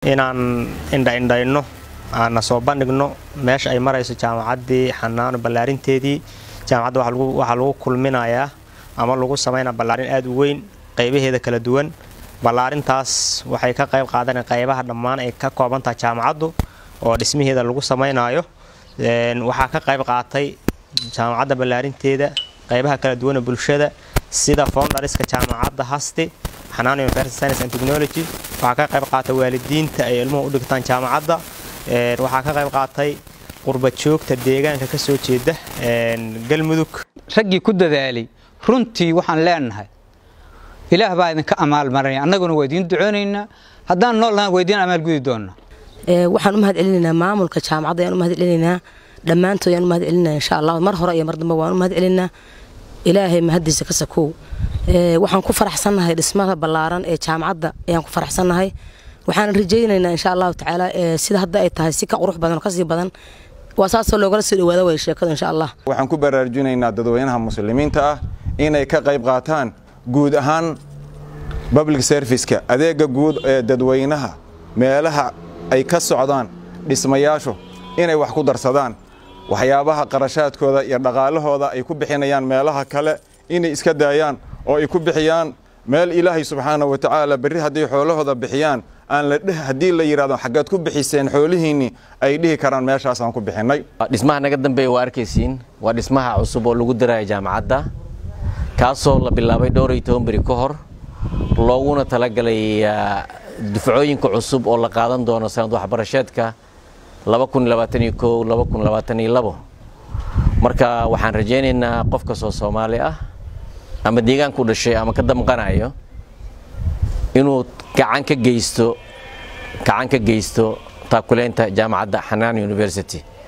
inaan indha-indhayno aan soo bandhigno meesha ay marayso jaamacaddii Xanaano ballaarinteedii. jaamacadda waxa lagu kulminayaa ama lagu sameynaa ballaarin aad u weyn qaybaheeda kala duwan. ballaarintaas waxay ka qayb qaadanayaan qaybaha dhammaan ay ka koobantahay jaamacaddu oo dhismaheeda lagu sameynayo. waxaa ka qayb qaatay jaamacadda ballaarinteeda qaybaha kala duwan ee bulshada sida founderska jaamacadda Hasti Xanaano University Science and Technology. waxaa ka qayb qaatay waalidiinta ay ilmuhu u dhigtaan jaamacadda. waxaa ka qayb qaatay qurba joogta deegaanka ka soo jeeda galmudug. raggii ku dadaalay runtii waxaan leenahay ilaah baa idinka amaal maray annaguna waa idin ducoonaynaa haddaan noolna waa idin amaal gudi doonaa. waxaan u mahad celinaynaa maamulka jaamacadda ayaan u mahad celinaynaa dhammaantood ayaan u mahad celinaynaa insha Allah mar hore iyo mar dambe waan u mahad celinaynaa ilaahay mahadiisa ka sakow. waxaan ku faraxsanahay dhismaha ballaaran ee jaamacadda ayaan ku faraxsanahay. waxaan rajaynaynaa insha Allah tacaala sida hadda ay tahay si ka qurux badan oo ka sii badan wasaasoo looga soo dhawaado way sheekada insha Allah. waxaan ku baraarujinaynaa dadweynaha muslimiinta ah inay ka qayb qaataan guud ahaan public service-ka adeega guud ee dadweynaha meelaha ay ka socdaan dhismayaashu inay wax ku darsadaan waxyaabaha qarashaadkooda iyo dhaqaalahooda ay ku bixinayaan meelaha kale inay iska daayaan oo ay ku bixiyaan meel Ilaahay subhanahu wa ta'ala bari hadii xoolahooda bixiyaan aan la hadii la yiraahdo xaqad ku bixiseen xoolihiini ay dhihi karaan meeshaas aan ku bixinay. dhismaha naga dambeeyay waa arkaysiin waa dhismaha cusub oo lagu diray jaamacadda kaasoo la bilaabay dhowr iyo 10 bari ka hor looguna talagalay dufcooyinka cusub oo la qaadan doono sanad waxbarashadeedka 2021-2022. marka waxaan rajaynaynaa qofka Soomaali ah ama deegaanka u dhashay ama ka damqanayo inuu gacan ka geysto taakuleynta jaamacadda Xanaano University.